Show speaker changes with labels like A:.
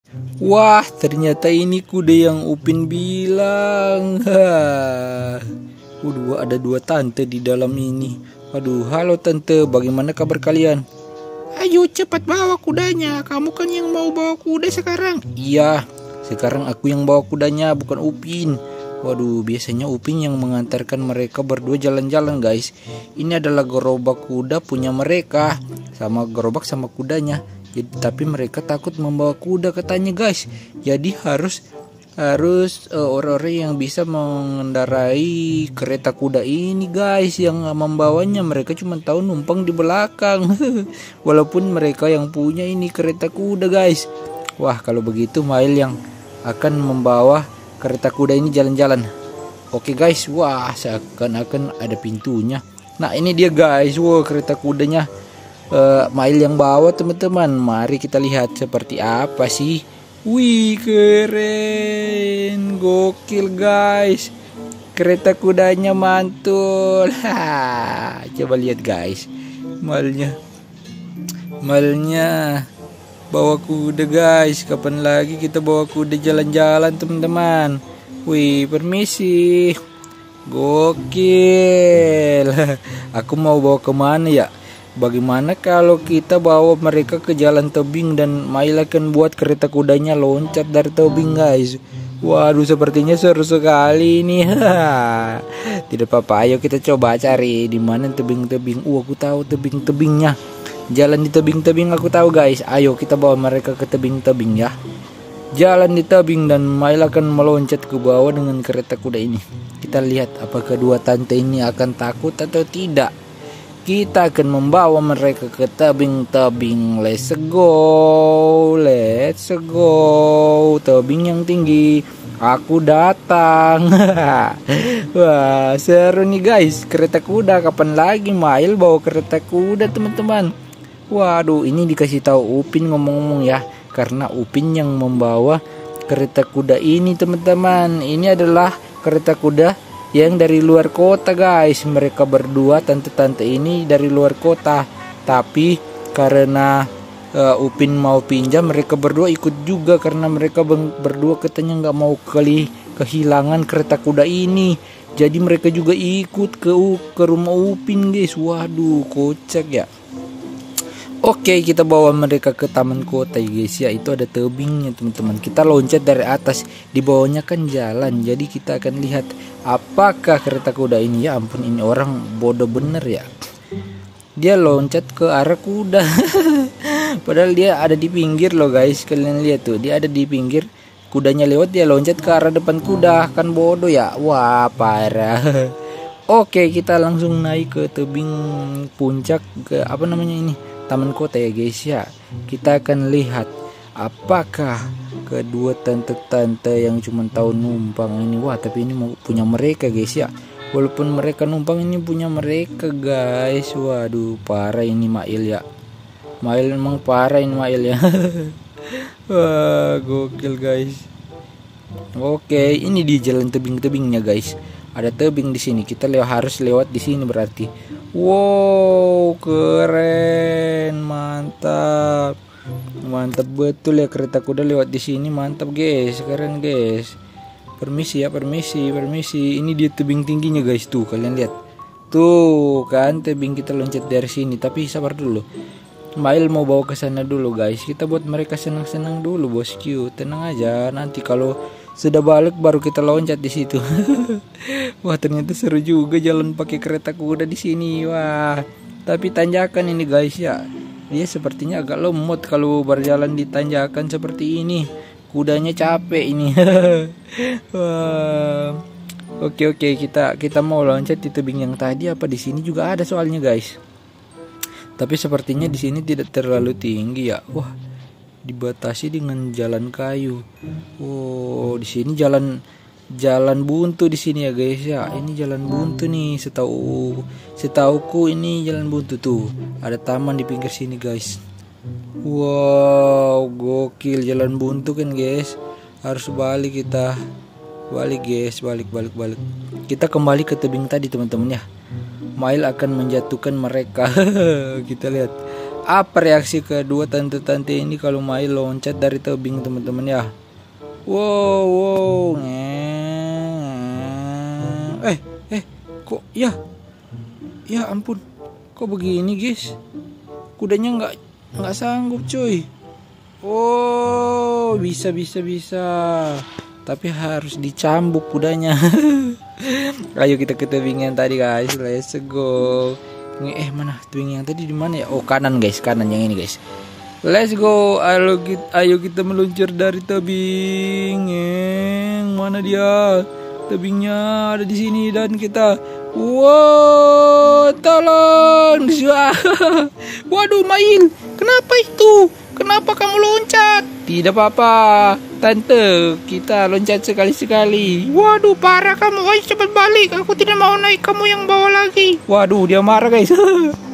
A: Wah, ternyata ini kuda yang Upin bilang. Waduh, ada dua tante di dalam ini. Aduh, halo tante, bagaimana kabar kalian? Ayo cepat bawa kudanya, kamu kan yang mau bawa kuda sekarang. Iya, sekarang aku yang bawa kudanya, bukan Upin. Waduh, biasanya Upin yang mengantarkan mereka berdua jalan-jalan guys. Ini adalah gerobak kuda punya mereka, sama gerobak sama kudanya. Jadi, tapi mereka takut membawa kuda katanya guys. Jadi harus orang-orang yang bisa mengendarai kereta kuda ini guys, yang membawanya. Mereka cuma tahu numpang di belakang. Walaupun mereka yang punya ini kereta kuda guys. Wah, kalau begitu Mail yang akan membawa kereta kuda ini jalan-jalan. Oke guys, wah seakan-akan ada pintunya. Nah ini dia guys, wah kereta kudanya Mail yang bawa teman-teman. Mari kita lihat seperti apa sih. Wih keren, gokil guys. Kereta kudanya mantul. Coba lihat guys, Mailnya bawa kuda guys. Kapan lagi kita bawa kuda jalan-jalan teman-teman. Wih permisi. Gokil. Aku mau bawa kemana ya? Bagaimana kalau kita bawa mereka ke jalan tebing dan Mail akan buat kereta kudanya loncat dari tebing guys. Waduh, sepertinya seru sekali ini. Tidak apa-apa, ayo kita coba cari di mana tebing-tebing. Aku tahu tebing-tebingnya. Jalan di tebing-tebing aku tahu guys. Ayo kita bawa mereka ke tebing-tebing ya. Jalan di tebing dan Mail akan meloncat ke bawah dengan kereta kuda ini. Kita lihat apakah dua tante ini akan takut atau tidak. Kita akan membawa mereka ke tebing-tebing. Let's go. Tebing yang tinggi. Aku datang. Wah, seru nih guys. Kereta kuda. Kapan lagi Mail bawa kereta kuda teman-teman? Waduh, ini dikasih tahu Upin ngomong-ngomong ya. Karena Upin yang membawa kereta kuda ini teman-teman. Ini adalah kereta kuda yang dari luar kota guys. Mereka berdua tante-tante ini dari luar kota. Tapi karena Upin mau pinjam, mereka berdua ikut juga. Karena mereka berdua katanya nggak mau kehilangan kereta kuda ini. Jadi mereka juga ikut ke rumah Upin guys. Waduh, kocak ya. Oke, kita bawa mereka ke taman kota ya guys ya. Itu ada tebingnya teman-teman. Kita loncat dari atas. Di bawahnya kan jalan. Jadi kita akan lihat apakah kereta kuda ini. Ya ampun, ini orang bodoh bener ya. Dia loncat ke arah kuda. Padahal dia ada di pinggir loh guys. Kalian lihat tuh, dia ada di pinggir. Kudanya lewat, dia loncat ke arah depan kuda. Kan bodoh ya. Wah parah. Oke, kita langsung naik ke tebing puncak. Ke apa namanya ini, taman kota ya guys ya. Kita akan lihat apakah kedua tante-tante yang cuma tahu numpang ini. Wah, tapi ini mau punya mereka guys ya. Walaupun mereka numpang, ini punya mereka guys. Waduh, parah ini Mail ya. Mail emang parah ini Mail ya. Wah, gokil guys. Oke, ini di jalan tebing-tebingnya guys. Ada tebing di sini. Kita harus lewat di sini berarti. Wow, keren, mantap betul ya, kereta kuda lewat di sini, mantap guys, keren guys. Permisi ya, permisi. Ini dia tebing tingginya guys, tuh kalian lihat, tuh kan tebing. Kita loncat dari sini, tapi sabar dulu. Mail mau bawa ke sana dulu guys. Kita buat mereka senang-senang dulu bosku, tenang aja. Nanti kalau sudah balik baru kita loncat di situ. Wah, ternyata seru juga jalan pakai kereta kuda di sini. Wah, tapi tanjakan ini guys ya. Dia sepertinya agak lemot kalau berjalan di tanjakan seperti ini. Kudanya capek ini. Wah. Oke, kita mau loncat di tebing yang tadi. Apa di sini juga ada soalnya guys. Tapi sepertinya di sini tidak terlalu tinggi ya. Wah, dibatasi dengan jalan kayu. Oh, di sini jalan buntu di sini ya guys ya. Ini jalan buntu nih, setauku ini jalan buntu tuh. Ada taman di pinggir sini guys. Wow, gokil, jalan buntu kan guys. Harus balik kita. Balik guys, balik. Kita kembali ke tebing tadi teman-teman ya. Mail akan menjatuhkan mereka. Kita lihat Apa reaksi kedua tante-tante ini kalau Mail loncat dari tebing teman-teman ya? Wow, wow, kok ya? Ya ampun, kok begini guys? Kudanya nggak sanggup coy. Oh, bisa. Tapi harus dicambuk kudanya. Ayo kita ke tebing yang tadi guys, let's go. Mana tebing yang tadi di mana ya? Oh kanan guys, kanan yang ini guys. Let's go, ayo kita meluncur dari tebing. Mana dia? Tebingnya ada di sini dan kita. Wow, tolong. Waduh, Mail, kenapa itu? Kenapa kamu loncat? Tidak apa-apa, tante. Kita loncat sekali-sekali. Waduh, parah kamu. Ayo cepat balik. Aku tidak mau naik. Kamu yang bawa lagi. Waduh, dia marah guys.